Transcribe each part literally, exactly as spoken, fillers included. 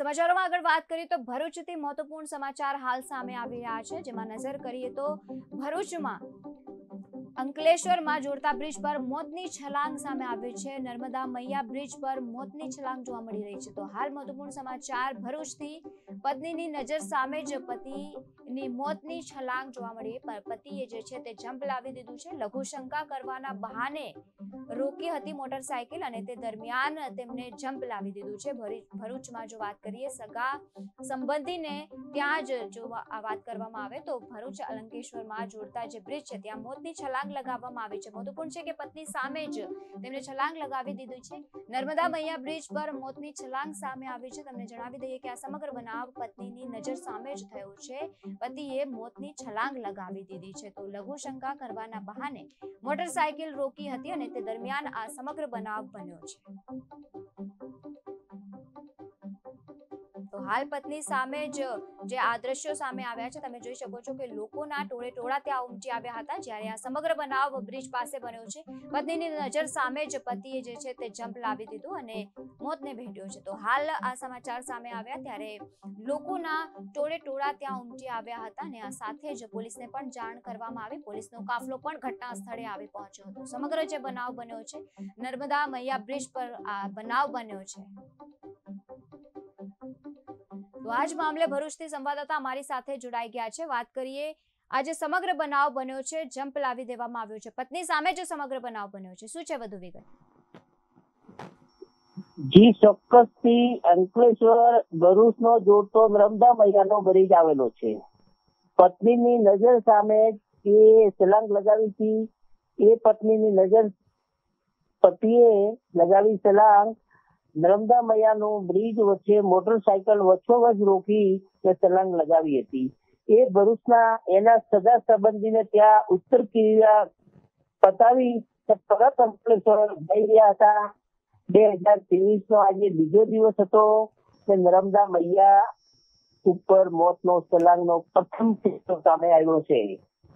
સમાચારોમાં આગળ વાત કરીએ તો ભરૂચથી મહત્વપૂર્ણ સમાચાર હાલ સામે આવી રહ્યા છે, જેમાં નજર કરીએ તો ભરૂચમાં અંકલેશ્વરમાં જોડતા બ્રિજ પર મોતની છલાંગ સામે આવી છે। નર્મદા મૈયા બ્રિજ પર મોતની છલાંગ જોવા મળી રહી છે। તો હાલ મહત્વપૂર્ણ સમાચાર ભરૂચથી પત્નીની નજર સામે જ પતિની મોતની છલાંગ જોવા મળી। પતિએ જે છે તે જંપ લાવી દીધું છે। લઘુશંકા કરવાના બહાને રોકી હતી મોટરસાયકલ અને તે દરમિયાન તેમને જંપ લાવી દીધું છે। ભરૂચમાં જો વાત કરીએ સગા સંબંધીને ત્યાં જ જો વાત કરવામાં આવે તો ભરૂચ અંકલેશ્વરમાં જોડતા જે બ્રિજ છે ત્યાં મોતની છલાંગ લગાવવામાં આવી છે। મહત્વપૂર્ણ છે કે પત્ની સામે જ તેમને છલાંગ લગાવી દીધી છે। નર્મદા મૈયા બ્રિજ પર મોતની છલાંગ સામે આવી છે। તમને જણાવી દઈએ કે આ સમગ્ર બનાવ પત્નીની નજર સામે જ થયો છે। પતિએ મોતની છલાંગ લગાવી દીધી છે। તો લઘુશંકા કરવાના બહાને મોટરસાયકલ રોકી હતી અને તે દરમિયાન આ સમગ્ર બનાવ બન્યો છે। તો હાલ પત્ની સામે જ જે આ દ્રશ્યો સામે આવ્યા છે, તમે જોઈ શકો છો કે લોકોના ટોળે ટોળા ત્યાં ઉમટી આવ્યા હતા જ્યારે આ સમગ્ર બનાવ બ્રિજ પાસે બન્યો છે। પત્નીની નજર સામે જ પતિએ જે છે તે જંપ લાવી દીધું અને મોતને ભેટ્યો છે। તો હાલ આ સમાચાર સામે આવ્યા ત્યારે લોકોના ટોળે ટોળા ત્યાં ઉમટી આવ્યા હતા અને આ સાથે જ પોલીસને પણ જાણ કરવામાં આવી। પોલીસનો કાફલો પણ ઘટના સ્થળે આવી પહોંચ્યો હતો। સમગ્ર જે બનાવ બન્યો છે નર્મદા મૈયા બ્રિજ પર આ બનાવ બન્યો છે। તો આજ મામલે ભરૂચથી સંવાદદાતા અમારી સાથે જોડાઈ ગયા છે। વાત કરીએ આજે સમગ્ર બનાવ બન્યો છે, જંપ લાવી દેવામાં આવ્યો છે, પત્ની સામે જે સમગ્ર બનાવ બન્યો છે, શું છે વધુ વિગત? જી ચોક્કસથી અંકલેશ્વર ભરૂચનો જોડતો નર્મદા મૈયાનો બ્રિજ આવેલો છે। પત્નીની નજર સામે એ છલાંગ લગાવી હતી। એ પત્નીની નજર પતિએ લગાવી છલાંગ નર્મદા મૈયાનું બ્રિજ વચ્ચે મોટરસાયકલ વચ્ચોવચ રોકી તે છલાંગ લગાવી હતી। એ ભરૂચના એના સગા સંબંધીને ત્યાં ઉત્તર ક્રિયા પતાવી પરત અંકલેશ્વર જઈ રહ્યા હતા। બે હજાર ત્રેવીસ નો આજે બીજો દિવસ હતો કે નર્મદા મૈયા ઉપર મોતનો છલાંગનો પ્રથમ કિસ્સો સામે આવ્યો છે।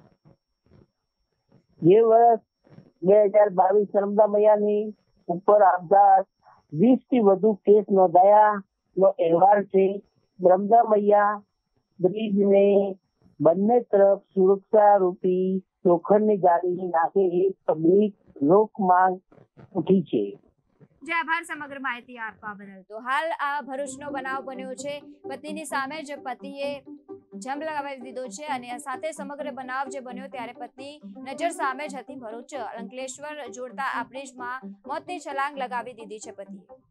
જે વર્ષ બે હજાર બાવીસ નર્મદા મૈયાની ઉપર આપઘાત વીસ થી વધુ કેસ નોંધાયા નો અહેવાલ છે। નર્મદા મૈયા બ્રિજને બંને તરફ સુરક્ષા રૂપી લોખંડની જાળી નાખે એ પબ્લિક લોક માંગ ઉઠી છે। જે આભાર સમગ્ર માહિતી આપવા બદલ। તો હાલ આ ભરૂચનો બનાવ બન્યો છે, પતિની સામે જ પતિએ જંપ લગાવી દીધો છે અને સાથે સમગ્ર બનાવ જે બન્યો ત્યારે પત્ની નજર સામે જ હતી। ભરૂચ અંકલેશ્વર જોડતા આ બ્રિજમાં મોતની છલાંગ લગાવી દીધી છે પતિએ।